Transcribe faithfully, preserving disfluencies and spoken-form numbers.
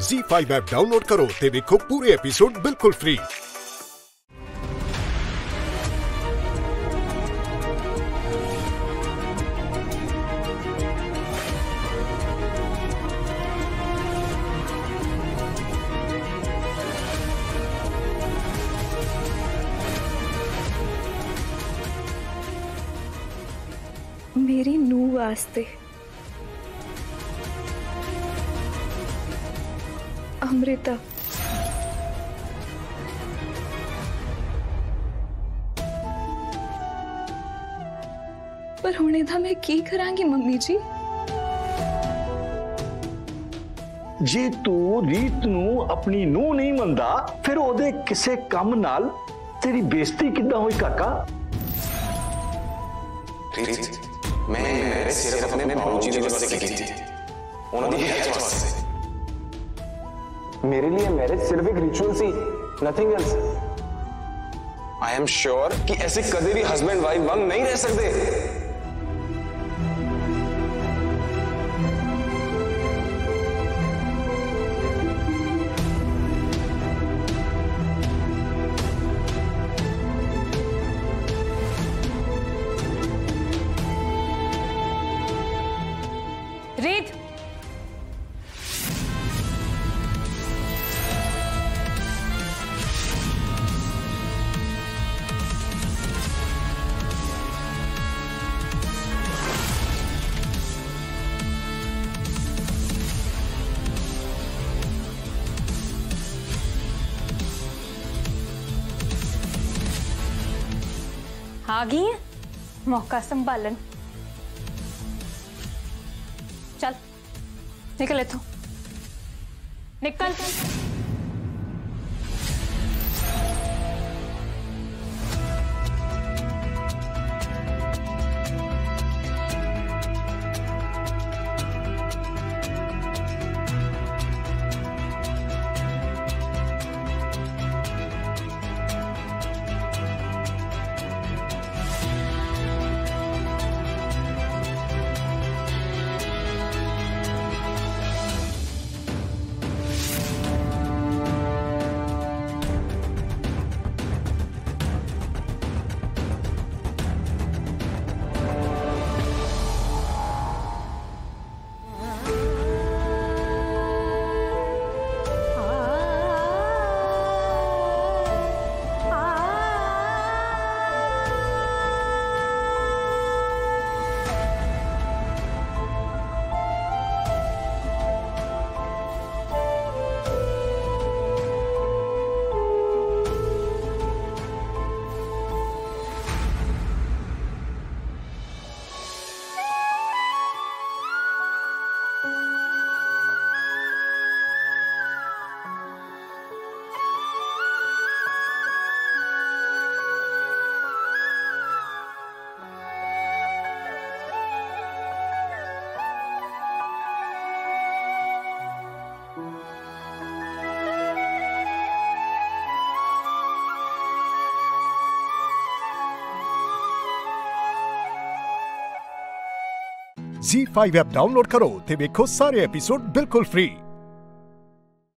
ज़ी five app download करो ते देखो पूरे एपिसोड बिल्कुल फ्री। मेरी नू वास्ते अमृता पर हुणे दा मैं की करांगी मम्मी जी। जे तू रीत नू अपनी नू नहीं मनदा फिर ओदे किसे कम नाल तेरी बेइज्जती किद्दां होई काका? रीत मैं मेरे सिर्फ अपने बाबूजी ने वास्ते की थी, उन्होंने हेल्थ वास्ते। मेरे लिए मैरिज सिर्फ एक रिचुअल सी, nothing else. I am sure कि ऐसे कदे भी हस्बैंड वाइफ बंग नहीं रह सकते। रीत, आ गई है मौका संभालन। चल निकल इथों, निकल। ज़ी फाइव ऐप डाउनलोड करो ते देखो सारे एपिसोड बिल्कुल फ्री।